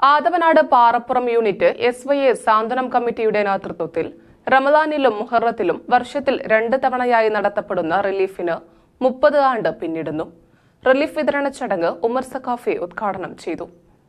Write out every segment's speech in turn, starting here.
Athavanad Parappuram unit SYS Santhwanam കമ്മിറ്റിയുടെ നേതൃത്വത്തിൽ റമദാനിലും മുഹറത്തിലും വർഷത്തിൽ 2 തവണയായി നടത്തപ്പെടുന്ന റിലീഫിന് 30 ആണ്ട് പിന്നിടുന്നു. റിലീഫ് വിതരണ ചടങ്ങ് ഉമർ സഖാഫി ഉദ്ഘാടനം ചെയ്തു.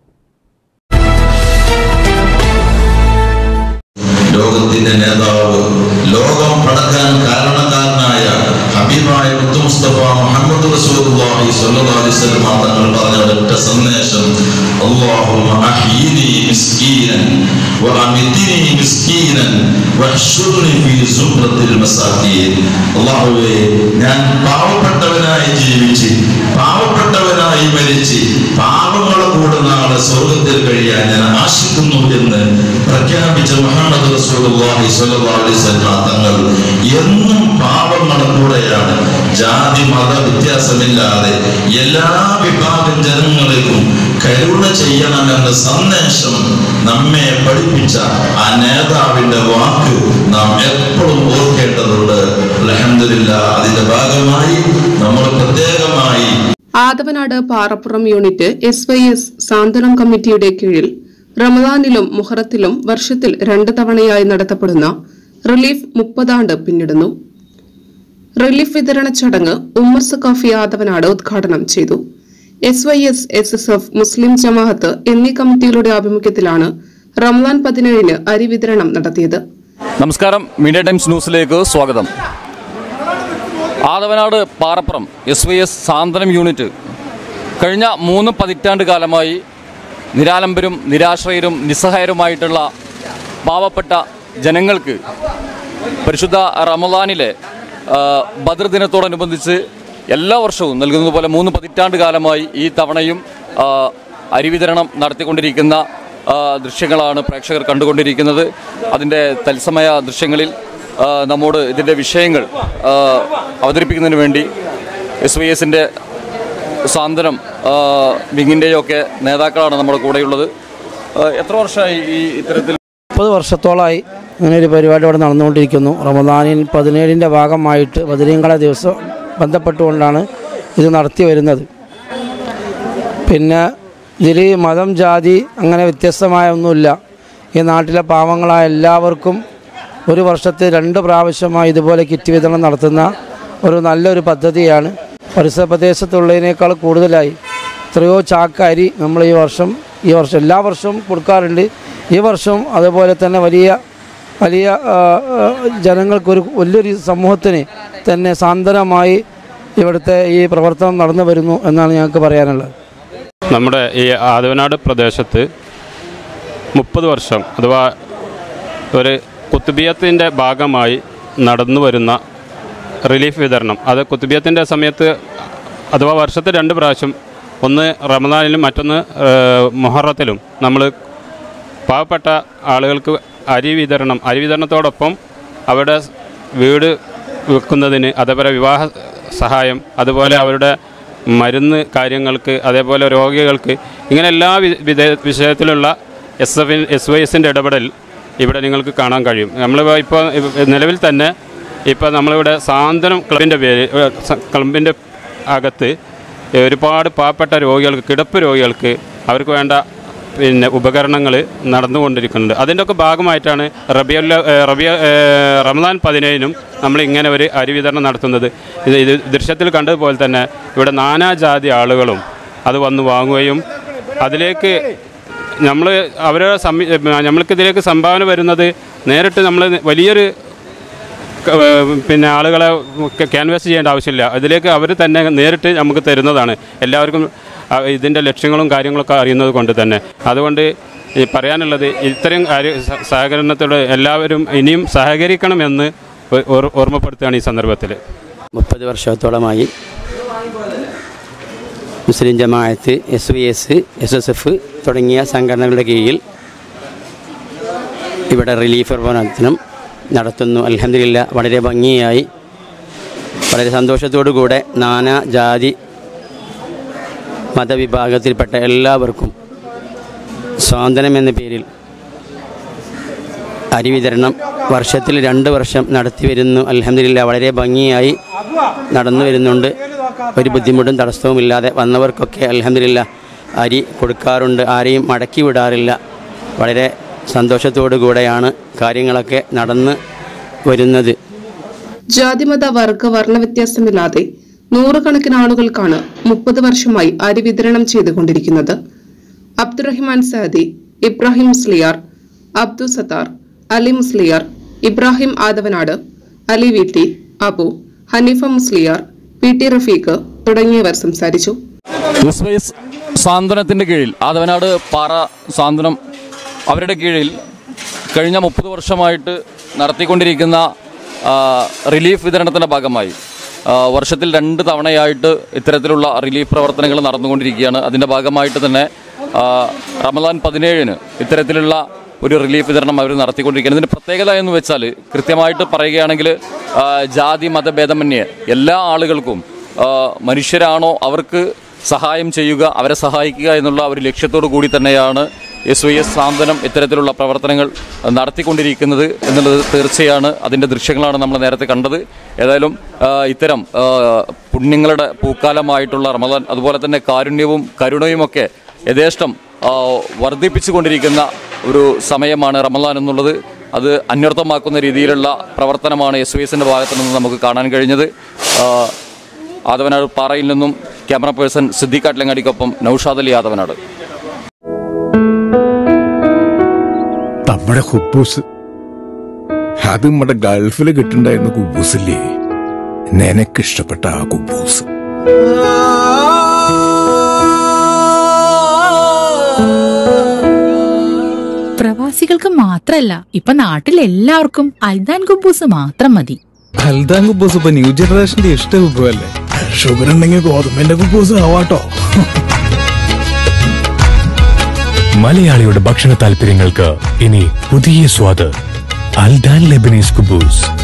ലോകത്തിന്റെ നേതാവ്, ലോകം പടക്കാൻ കാരണക്കാരനായ ഹബീബായ മുസ്തഫ മുഹമ്മദ് റസൂലുള്ളാഹി സ്വല്ലല്ലാഹു അലൈഹി വസല്ലം തങ്ങൾ പറഞ്ഞ ഒരൊറ്റ സന്ദേശം, അല്ലാഹുമ്മ അഹ്യിനി മിസ്കീനൻ വഅമിത്നി മിസ്കീനൻ വഹ്ശുർനി ഫീ സുബ്റത്തിൽ മസാകീൻ. അല്ലാഹുവേ, ഞാൻ പാവപ്പെട്ടവനായി ജീവിച്ച് പാവപ്പെട്ടവനായി മരിച്ച് പാവങ്ങളുടെ കൂടെ നാളെ സ്വർഗ്ഗത്തിൽ കഴിയാൻ ഞാൻ ആശിക്കുന്നു എന്ന് പ്രഖ്യാപിച്ച മുഹമ്മദ് റസൂലുള്ളാഹി സ്വല്ലല്ലാഹു അലൈഹി വസല്ലം തങ്ങൾ എന്നും പാവങ്ങളുടെ കൂടെയാണ്. ജാതി മത വ്യത്യാസമില്ലാതെ എല്ലാ വിഭാഗം ജനങ്ങൾക്കും കരുണ ചെയ്യണമെന്ന സന്ദേശം നമ്മെ പഠിപ്പിച്ച ആ നേതാവിന്റെ വാക്ക് നാം എപ്പോഴും ഓർക്കേണ്ടതുണ്ട്. അൽഹംദുലില്ലാഹ്, അതിന്റെ ഭാഗമായി നമ്മൾ പ്രത്യേകമായി ആദവനാട് പാറപ്പുറം യൂണിറ്റ് SYS സാന്ത്വനം കമ്മിറ്റിയുടെ കീഴിൽ റമദാനിലും മുഹറത്തിലും വർഷത്തിൽ 2 തവണയായി നടത്തപ്പെടുന്ന റിലീഫ് 30 ആണ്ട് പിന്നിടുന്നു. റിലീഫ് വിതരണ ചടങ്ങ് ഉമർ സഖാഫി ആദവനാട് ഉദ്ഘാടനം ചെയ്തു. SYS, SSF, മുസ്ലിം ജമാഅത്ത് എന്നീ കമ്മിറ്റികളുടെ ആഭിമുഖ്യത്തിലാണ് റമദാൻ 17-ന് അരി വിതരണം നടത്തിയത്. നമസ്കാരം, മീഡിയ ടൈംസ് ന്യൂസിലേക്ക് സ്വാഗതം. ആദവനാട് പാറപ്പുറം SYS സാന്ത്വനം യൂണിറ്റ് കഴിഞ്ഞ 3 പതിറ്റാണ്ട് കാലമായി നിരാലംബരും നിരാശ്രയരും നിസ്സഹായരുമായിട്ടുള്ള പാവപ്പെട്ട ജനങ്ങൾക്ക് പരിശുദ്ധ റമദാനിലെ ബദർ ദിനത്തോടനുബന്ധിച്ച് എല്ലാ വർഷവും നൽകുന്നത് പോലെ 3 പതിറ്റാണ്ട് കാലമായി ഈ തവണയും അരി വിതരണം നടത്തിക്കൊണ്ടിരിക്കുന്ന ദൃശ്യങ്ങളാണ് പ്രേക്ഷകർ കണ്ടുകൊണ്ടിരിക്കുന്നത്. അതിൻ്റെ തത്സമയ ദൃശ്യങ്ങളിൽ നമ്മോട് ഇതിൻ്റെ വിഷയങ്ങൾ അവതരിപ്പിക്കുന്നതിന് വേണ്ടി SYSൻ്റെ സാന്ത്വനം വിങ്ങിൻ്റെയൊക്കെ നേതാക്കളാണ് നമ്മുടെ കൂടെയുള്ളത്. എത്ര വർഷമായി ഈ ഇത്തരത്തിൽ? 30 വർഷത്തോളമായി ഇങ്ങനെ ഒരു പരിപാടി ഇവിടെ നടന്നുകൊണ്ടിരിക്കുന്നു. റമദാനിൽ 17-ൻ്റെ ഭാഗമായിട്ട് ബദരീങ്ങളെ ദിവസം ബന്ധപ്പെട്ടുകൊണ്ടാണ് ഇത് നടത്തി വരുന്നത്. പിന്നെ ഇതിൽ മതം ജാതി അങ്ങനെ വ്യത്യസ്തമായ ഒന്നുമില്ല. ഈ നാട്ടിലെ പാവങ്ങളായ എല്ലാവർക്കും ഒരു വർഷത്തിൽ 2 പ്രാവശ്യമായി ഇതുപോലെ കിറ്റ് വിതരണം നടത്തുന്ന ഒരു നല്ലൊരു പദ്ധതിയാണ്. പരിസര പ്രദേശത്തുള്ളതിനേക്കാൾ കൂടുതലായി എത്രയോ ചാക്ക അരി നമ്മൾ ഈ വർഷം എല്ലാ വർഷവും കൊടുക്കാറുണ്ട്. ഈ വർഷം അതുപോലെ തന്നെ വലിയ ജനങ്ങൾക്കൊരു വലിയൊരു സമൂഹത്തിന് തന്നെ സാന്ത്വനമായി ഇവിടുത്തെ ഈ പ്രവർത്തനം നടന്നു വരുന്നു എന്നാണ് ഞങ്ങൾക്ക് പറയാനുള്ളത്. നമ്മുടെ ഈ ആദവനാട് പ്രദേശത്ത് 30 വർഷം അഥവാ ഒരു കുത്തുബിയത്തിൻ്റെ ഭാഗമായി നടന്നു വരുന്ന റിലീഫ് വിതരണം, അത് കുത്തുബിയത്തിൻ്റെ സമയത്ത് അഥവാ വർഷത്തിൽ 2 പ്രാവശ്യം, ഒന്ന് റമദാനിലും മറ്റൊന്ന് മുഹറത്തിലും നമ്മൾ പാവപ്പെട്ട ആളുകൾക്ക് അരി വിതരണത്തോടൊപ്പം അവരുടെ വീട് വെക്കുന്നതിന്, അതേപോലെ വിവാഹ സഹായം, അതുപോലെ അവരുടെ മരുന്ന് കാര്യങ്ങൾക്ക്, അതേപോലെ രോഗികൾക്ക്, ഇങ്ങനെ എല്ലാ വിഷയത്തിലുള്ള SYSൻ്റെ ഇടപെടൽ ഇവിടെ നിങ്ങൾക്ക് കാണാൻ കഴിയും. ഇപ്പോൾ നിലവിൽ തന്നെ നമ്മളിവിടെ സാന്ത്വനം ക്ലബിൻ്റെ അകത്ത് ഒരുപാട് പാവപ്പെട്ട രോഗികൾക്ക്, കിടപ്പ് രോഗികൾക്ക് അവർക്ക് വേണ്ട ഉപകരണങ്ങൾ നടന്നുകൊണ്ടിരിക്കുന്നുണ്ട്. അതിൻ്റെയൊക്കെ ഭാഗമായിട്ടാണ് റമദാൻ 17-നും നമ്മൾ ഇങ്ങനെ ഒരു അരി വിതരണം നടത്തുന്നത്. ഇത് ദൃശ്യത്തിൽ കണ്ടതുപോലെ തന്നെ ഇവിടെ നാനാജാതി ആളുകളും അത് വന്ന് വാങ്ങുകയും അതിലേക്ക് നമ്മൾക്കിതിലേക്ക് സംഭാവന വരുന്നത് നേരിട്ട് നമ്മൾ വലിയൊരു ആളുകളെ ക്യാൻവാസ് ചെയ്യേണ്ട ആവശ്യമില്ല. അതിലേക്ക് അവർ തന്നെ നേരിട്ട് നമുക്ക് തരുന്നതാണ്. എല്ലാവർക്കും ഇതിൻ്റെ ലക്ഷ്യങ്ങളും കാര്യങ്ങളൊക്കെ അറിയുന്നത് കൊണ്ട് തന്നെ. അതുകൊണ്ട് പറയാനുള്ളത്, ഇത്രയും സഹകരണത്തോടെ എല്ലാവരും ഇനിയും സഹകരിക്കണമെന്ന് ഓർമ്മപ്പെടുത്തുകയാണ് ഈ സന്ദർഭത്തിൽ. 30 വർഷത്തോളമായി മുസ്ലിം ജമാഅത്ത്, SYS, SSF തുടങ്ങിയ സംഘടനകളുടെ കീഴിൽ ഇവിടെ റിലീഫ് പ്രവർത്തനം നടത്തുന്നു. അൽഹംദുലില്ലാഹ്, വളരെ ഭംഗിയായി വളരെ സന്തോഷത്തോടുകൂടെ നാനാ ജാതി മതവിഭാഗത്തിൽപ്പെട്ട എല്ലാവർക്കും സ്വാതന്ത്ര്യം എന്ന പേരിൽ അരി വിതരണം വർഷത്തിൽ 2 വർഷം നടത്തി വരുന്നു. അൽഹംദുലില്ലാഹ്, വളരെ ഭംഗിയായി നടന്നു വരുന്നുണ്ട്. ഒരു ബുദ്ധിമുട്ടും തടസ്സവുമില്ലാതെ വന്നവർക്കൊക്കെ അൽഹംദുലില്ലാഹ് അരി കൊടുക്കാറുണ്ട്. ആരെയും മടക്കി വിടാറില്ല. വളരെ സന്തോഷത്തോടു കൂടെയാണ് കാര്യങ്ങളൊക്കെ നടന്ന് വരുന്നത്. ജാതിമത വർഗ വർണ്ണ വ്യത്യാസമില്ലാതെ നൂറുകണക്കിന് ആളുകൾക്കാണ് 30 വർഷമായി അരി വിതരണം ചെയ്തുകൊണ്ടിരിക്കുന്നത്. അബ്ദുറഹിമാൻ സാദി, ഇബ്രാഹിം മുസ്ലിയാർ, അബ്ദു സത്താർ, അലി മുസ്ലിയാർ, ഇബ്രാഹിം ആദവനാട്, അലി വീട്ടി, അബു, ഹനീഫ മുസ്ലിയാർ, പി ടി റഫീഖ് തുടങ്ങിയവർ സംസാരിച്ചു. സാന്ത്വനത്തിൻ്റെ കീഴിൽ ആദവനാട് പാറ സാന്ത്വനം അവരുടെ കീഴിൽ കഴിഞ്ഞ 30 വർഷമായിട്ട് നടത്തിക്കൊണ്ടിരിക്കുന്ന റിലീഫ് വിതരണത്തിൻ്റെ ഭാഗമായി വർഷത്തിൽ 2 തവണയായിട്ട് ഇത്തരത്തിലുള്ള റിലീഫ് പ്രവർത്തനങ്ങൾ നടന്നുകൊണ്ടിരിക്കുകയാണ്. അതിൻ്റെ ഭാഗമായിട്ട് തന്നെ റമദാൻ 17-ന് ഇത്തരത്തിലുള്ള ഒരു റിലീഫ് വിതരണം അവർ നടത്തിക്കൊണ്ടിരിക്കുകയാണ്. ഇതിൻ്റെ പ്രത്യേകത എന്ന് വെച്ചാൽ കൃത്യമായിട്ട് പറയുകയാണെങ്കിൽ ജാതി മതഭേദമന്യേ എല്ലാ ആളുകൾക്കും മനുഷ്യരാണോ അവർക്ക് സഹായം ചെയ്യുക, അവരെ സഹായിക്കുക എന്നുള്ള ഒരു ലക്ഷ്യത്തോടു കൂടി തന്നെയാണ് SYS സാന്ത്വനം ഇത്തരത്തിലുള്ള പ്രവർത്തനങ്ങൾ നടത്തിക്കൊണ്ടിരിക്കുന്നത് എന്നുള്ളത് തീർച്ചയാണ്. അതിൻ്റെ ദൃശ്യങ്ങളാണ് നമ്മൾ നേരത്തെ കണ്ടത്. ഏതായാലും ഇത്തരം പുണ്യങ്ങളുടെ പൂക്കാലമായിട്ടുള്ള റമദാൻ, അതുപോലെ തന്നെ കാരുണ്യവും കരുണയുമൊക്കെ യഥേഷ്ടം വർദ്ധിപ്പിച്ചുകൊണ്ടിരിക്കുന്ന ഒരു സമയമാണ് റമദാൻ എന്നുള്ളത്. അത് അന്വർത്ഥമാക്കുന്ന രീതിയിലുള്ള പ്രവർത്തനമാണ് SYSൻ്റെ ഭാഗത്തു നിന്ന് നമുക്ക് കാണാൻ കഴിഞ്ഞത്. ആദവനാട് പാറയിൽ നിന്നും ക്യാമറ പേഴ്സൺ സിദ്ദീഖ് അട്ലങ്ങാടിക്കൊപ്പം നൌഷാദ് അലി ആദവനാട്. നമ്മുടെ കുബൂസ് അത് നമ്മുടെ ഗൾഫിൽ കിട്ടുണ്ടായിരുന്ന കുബൂസില്ലേ, നിനക്കിഷ്ടപ്പെട്ട ആ കുബൂസ്. പ്രവാസികൾക്ക് മാത്രല്ല, ഇപ്പൊ നാട്ടിൽ എല്ലാവർക്കും അൽദാൻ കുബൂസ് മാത്രം മതി. അൽദാൻ കുബൂസ് ഇപ്പൊ ന്യൂ ജനറേഷന്റെ ഇഷ്ട വിഭവല്ലേ. ഷുഗർ ഉണ്ടെങ്കിൽ ഗോതമ്പിന്റെ കുബൂസ് ആവാട്ടോ. മലയാളിയുടെ ഭക്ഷണ താല്പര്യങ്ങൾക്ക് ഇനി പുതിയ സ്വാദ്. അൽദാൻ ലെബനീസ് കുബൂസ്.